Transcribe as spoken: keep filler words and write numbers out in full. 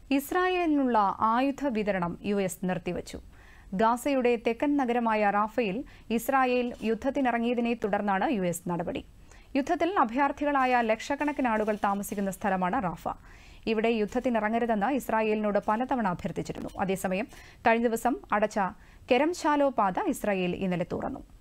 ഇസ്രായേലിനുള്ള ആയുധ വിതരണം U S നിർത്തിവച്ചു. ഗാസയുടെ തെക്കൻ നഗരമായ റാഫയിൽ ഇസ്രായേൽ യുദ്ധത്തിനിറങ്ങിയതിനെ തുടർന്നാണ് യു എസ് നടപടി. യുദ്ധത്തിൽ അഭയാർത്ഥികളായ ലക്ഷക്കണക്കിന് ആളുകൾ താമസിക്കുന്ന സ്ഥലമാണ് റാഫ. ഇവിടെ യുദ്ധത്തിനിറങ്ങരുതെന്ന് ഇസ്രായേലിനോട് പലതവണ അഭ്യർത്ഥിച്ചിരുന്നു. അതേസമയം കഴിഞ്ഞ ദിവസം അടച്ച കെരം ശാലോ പാത ഇസ്രായേൽ ഇന്നലെ തുറന്നു.